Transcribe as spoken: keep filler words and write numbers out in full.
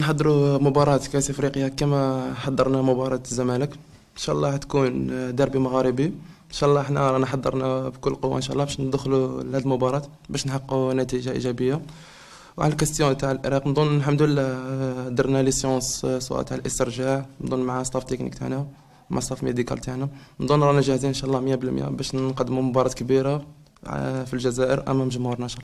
نحضروا مباراة كأس افريقيا كما حضرنا مباراة الزمالك. ان شاء الله حتكون ديربي مغاربي. ان شاء الله احنا رانا حضرنا بكل قوة ان شاء الله باش ندخلوا لهاد المباراة باش نحققوا نتيجة ايجابية. وعلى الكاستيون تاع العراق نظن الحمد لله درنا لي سيونس سواء تاع الاسترجاع نظن مع ستاف تكنيك تاعنا مع ستاف ميديكال تاعنا. نظن رانا جاهزين ان شاء الله مية بالمية باش نقدموا مباراة كبيرة في الجزائر امام جمهورنا ان شاء الله.